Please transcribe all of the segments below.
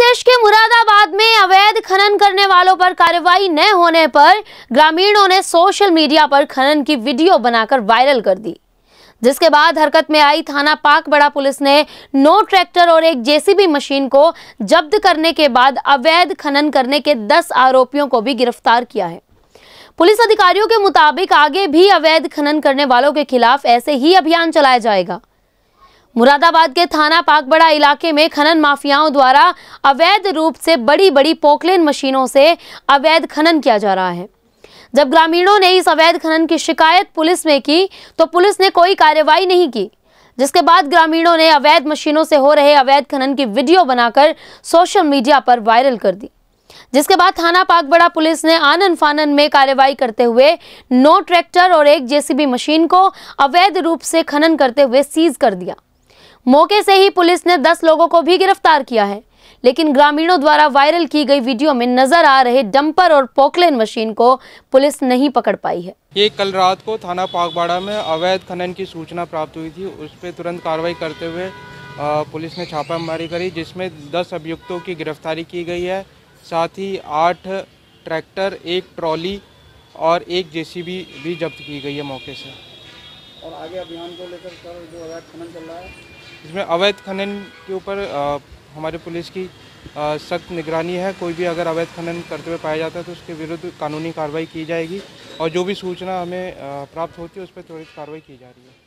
प्रदेश के मुरादाबाद में अवैध खनन करने वालों पर कार्रवाई न होने पर ग्रामीणों ने सोशल मीडिया पर खनन की वीडियो बनाकर वायरल कर दी, जिसके बाद हरकत में आई थाना पाकबड़ा पुलिस ने 9 ट्रैक्टर और एक जेसीबी मशीन को जब्त करने के बाद अवैध खनन करने के 10 आरोपियों को भी गिरफ्तार किया है। पुलिस अधिकारियों के मुताबिक आगे भी अवैध खनन करने वालों के खिलाफ ऐसे ही अभियान चलाया जाएगा। मुरादाबाद के थाना पाकबड़ा इलाके में खनन माफियाओं द्वारा अवैध रूप से बड़ी बड़ी पोकलेन मशीनों से अवैध खनन किया जा रहा है। जब ग्रामीणों ने इस अवैध खनन की शिकायत पुलिस में की तो पुलिस ने कोई कार्रवाई नहीं की, जिसके बाद ग्रामीणों ने अवैध मशीनों से हो रहे अवैध खनन की वीडियो बनाकर सोशल मीडिया पर वायरल कर दी, जिसके बाद थाना पाकबड़ा पुलिस ने आनन फानन में कार्रवाई करते हुए 9 ट्रैक्टर और एक जेसीबी मशीन को अवैध रूप से खनन करते हुए सीज कर दिया। मौके से ही पुलिस ने 10 लोगों को भी गिरफ्तार किया है, लेकिन ग्रामीणों द्वारा वायरल की गई वीडियो में नजर आ रहे डंपर और पोकलेन मशीन को पुलिस नहीं पकड़ पाई है। ये कल रात को थाना पाकबाड़ा में अवैध खनन की सूचना प्राप्त हुई थी। उस पर तुरंत कार्रवाई करते हुए पुलिस ने छापामारी करी, जिसमें 10 अभियुक्तों की गिरफ्तारी की गई है। साथ ही 8 ट्रैक्टर, 1 ट्रॉली और 1 जेसीबी भी जब्त की गई है मौके से। और आगे अभियान को लेकर जो अवैध खनन चल रहा है, इसमें अवैध खनन के ऊपर हमारे पुलिस की सख्त निगरानी है। कोई भी अगर अवैध खनन करते हुए पाया जाता है तो उसके विरुद्ध कानूनी कार्रवाई की जाएगी और जो भी सूचना हमें प्राप्त होती है उस पर त्वरित कार्रवाई की जा रही है।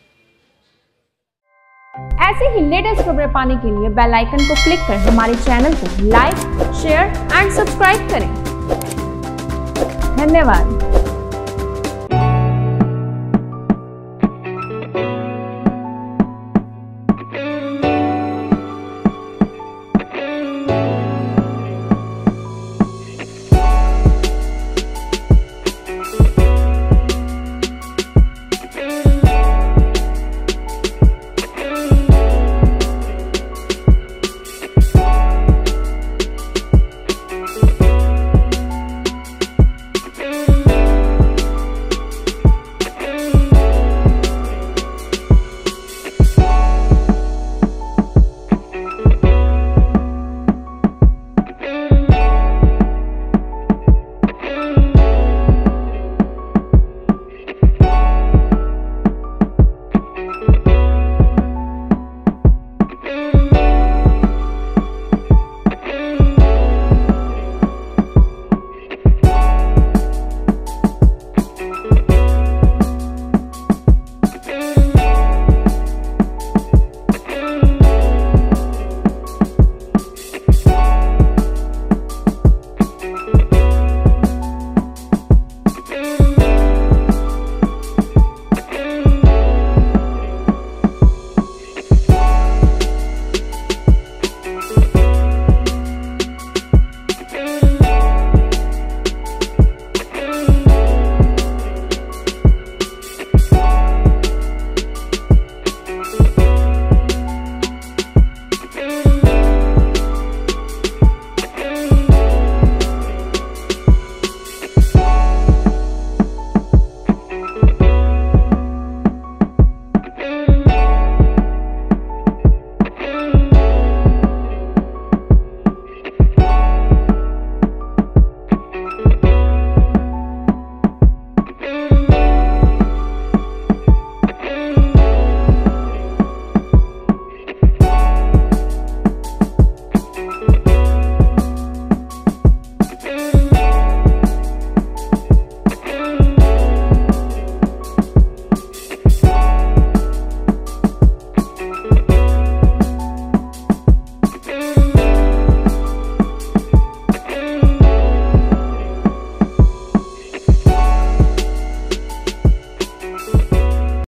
ऐसे ही लेटेस्ट खबरें पाने के लिए बेल आइकन को क्लिक कर हमारे चैनल को लाइक, शेयर एंड सब्सक्राइब करें। धन्यवाद।